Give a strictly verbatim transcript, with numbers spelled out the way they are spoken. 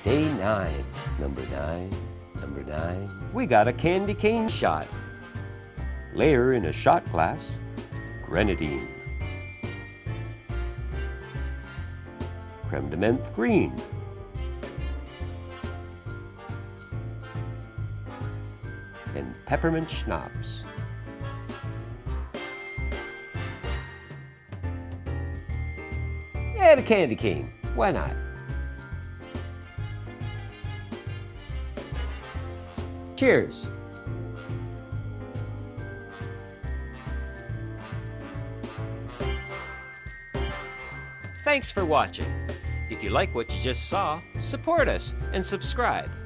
Day nine. Number nine. Number nine. We got a candy cane shot. Layer in a shot glass grenadine. Creme de menthe green. And peppermint schnapps. Add a candy cane. Why not? Cheers. Thanks for watching. If you like what you just saw, support us and subscribe.